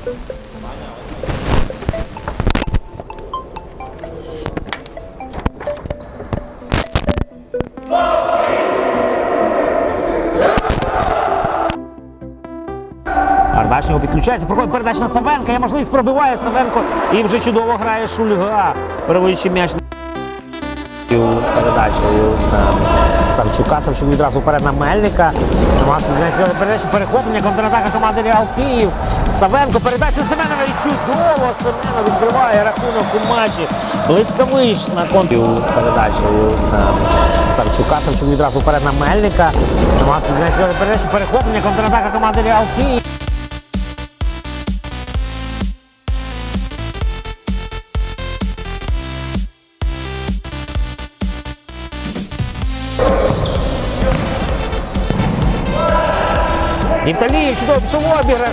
Ардашніков підключається, проходить передача на Савенка, є можливість, пробиває Савенко і вже чудово грає Шульга, переводячи м'яч передачею на Савчука. Савчук відразу вперед на Мельника. Намагався зробити передачу, перехоплення, контратака команди Реал Київ. Савенко, передача Семенова і чудово Семенов відкриває рахунок у матчі. Блискавична передачею на Савчука. Савчук відразу вперед на Мельника. Намагався зробити передачу, перехоплення, контратака команди Реал Київ. Нефталієв, чудово пішов обіграш.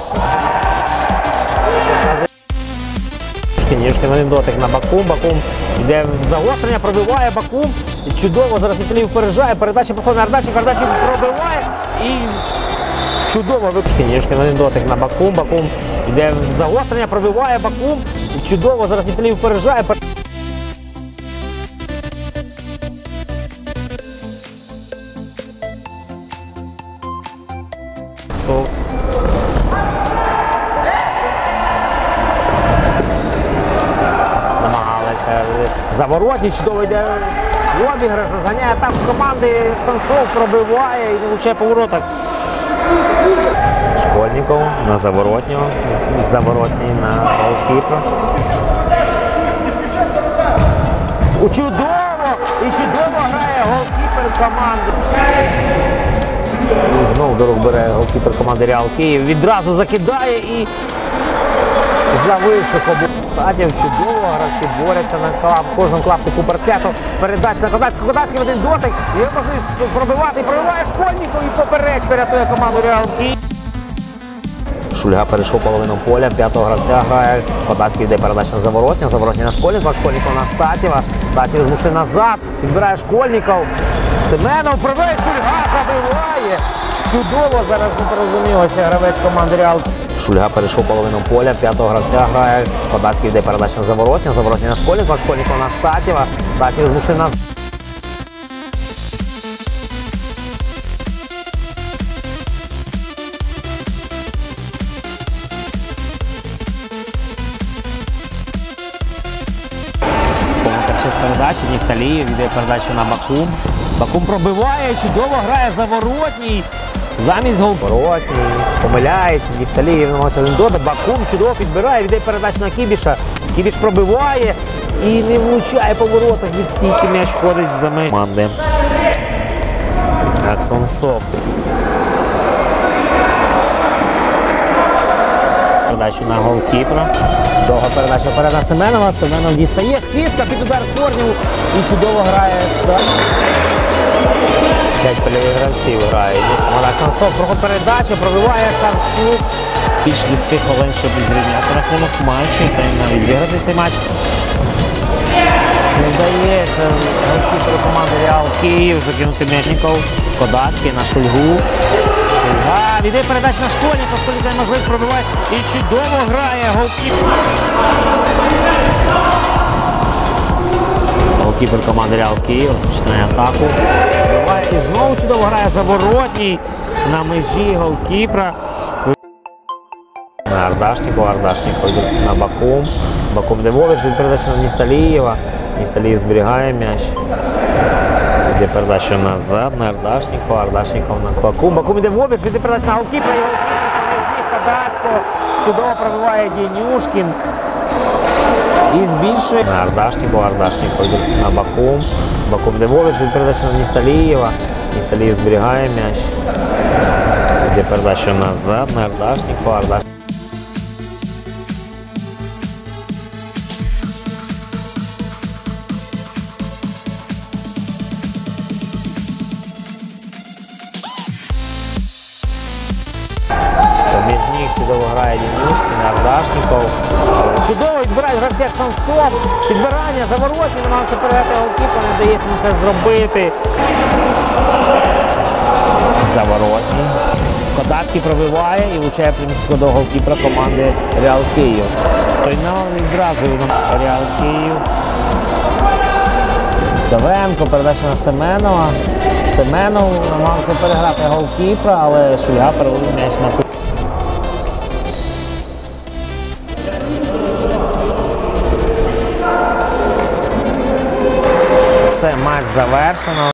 Єшкін один дотик на Бакум. Бакум йде в загострення, пробиває Бакум. Чудово, зараз Нефталієв випереджає, передача проходить на Ардашнікова, Ардашніков пробиває і чудово випускає. Єшкін один дотик на Бакум. Бакум йде в загострення, пробиває Бакум. Чудово, зараз Нефталієв випереджає. Намагалися Заворотній, чудово йде в обіграш, розганяє атаку команди, Сансов пробиває і влучає по воротах. Школьников на Заворотнього, Заворотній на голкіпера. Чудово! І чудово грає голкіпер команди. І знову до рук бере голкіпер команди Реал Київ. Відразу закидає і зависоко. Статів чудово, гравці борються на кожному клаптику паркету. Передача на Кодацького. Кодацький в один дотик. Є можливість пробивати. Пробиває Школьников і поперечка рятує команду Реал Київ. Шульга перейшов половину поля. П'ятого гравця грає. Кодацький йде передача на Заворотня. Заворотня на Школьникова. Школьников на Статєва. Статєв змушує назад. Підбирає Школьников. Семенов пробиває. Шульга забиває. Чудово зараз не порозумілося гравець команди Реал. Шульга перейшов половину поля. П'ятого гравця грає. Кодацький йде передача на Заворотня. Заворотня на Школьникова. Школьников на Статєва. Статєв змушує назад. Передачі, Нефталієв йде передачу на Бакум. Бакум пробиває, чудово грає Заворотній. Замість Заворотній помиляється, Нефталієв намагався один дотик. Бакум чудово підбирає, йде передачу на Кібіша. Кібіш пробиває і не влучає по воротах від стійки. М'яч входить за межі команди. Аксонсов. Передачу на голкіпера. Довга передача вперед на Семенова. Семенов дістає скидка під удар Корнів і чудово грає. 5 польових гравців грає. Аксонсов проходить передачу, пробиває Савчук. Більш 10 хвилин, щоб відрівняти рахунок матчу та навіть виграти цей матч. Не вдається голкіперу команди Реал Київ закинути Мечников. Кодацький на Шульгу. Віде передача на Школьникова, Школьников можливість пробиває і чудово грає голкіпер. Голкіпер команди Реал Київ розпочинає атаку. І знову чудово грає Заворотній на межі голкіпера. На Ардашнікова, Ардашніков йде на Бакум. Бакум Девович, від передача на Нефталієва. Нефталієв зберігає м'яч. Йде передача назад на Ардашнікова, Ардашніков на Бакум. Бакум йде в обіг, йде передача на голкіпера. І голкіпер Кодацького. Чудово пробиває Денюшкін. І збільшує на Ардашнікова, Ардашніков йде на Бакум. Бакум йде в обіг, йде передача на Нефталієва. Нефталієв зберігає м'яч. Йде передача назад на Ардашнікова, Ардашнікова. Чудово грає Денюшкін, Ардашніков. Чудово відбирають гравці Аксонсов. Підбирання, Заворотній, намагався передати голкіпер, не вдається йому це зробити. Заворотній. Кодацький пробиває і влучає примісько до голкіпера команди Реал Київ. Той відразу Реал Київ. Савенко, передача на Семенова. Семенов намагався переграти голкіпера, але Шульга переводив м'яч на кут. Все, матч завершено.